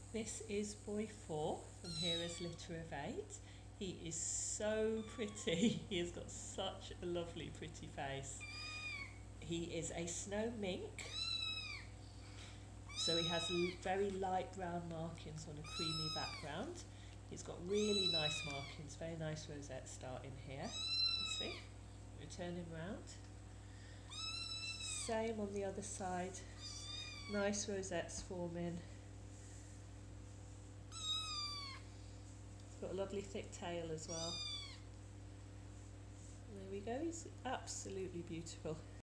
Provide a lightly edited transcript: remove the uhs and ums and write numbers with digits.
This is boy 4 from here is litter of 8. He is so pretty. He has got such a lovely pretty face. He is a snow mink, so he has very light brown markings on a creamy background. He's got really nice markings, very nice rosettes starting here. Let's see, returning round. Same on the other side, nice rosettes forming. Got a lovely thick tail as well. There we go, he's absolutely beautiful.